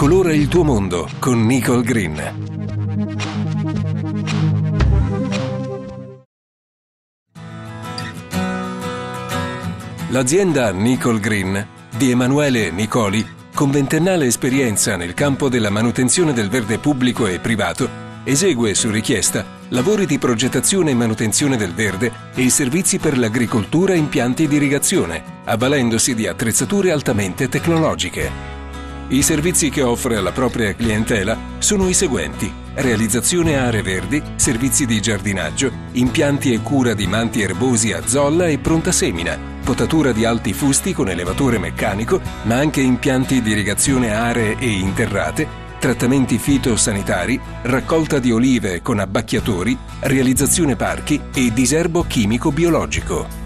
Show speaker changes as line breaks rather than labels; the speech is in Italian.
Colora il tuo mondo con Nicole Green. L'azienda Nicole Green di Emanuele Nicoli, con 20ennale esperienza nel campo della manutenzione del verde pubblico e privato, esegue su richiesta lavori di progettazione e manutenzione del verde e servizi per l'agricoltura e impianti di irrigazione, avvalendosi di attrezzature altamente tecnologiche. I servizi che offre alla propria clientela sono i seguenti: realizzazione aree verdi, servizi di giardinaggio, impianti e cura di manti erbosi a zolla e pronta semina, potatura di alti fusti con elevatore meccanico, ma anche impianti di irrigazione aree e interrate, trattamenti fitosanitari, raccolta di olive con abbacchiatori, realizzazione parchi e diserbo chimico biologico.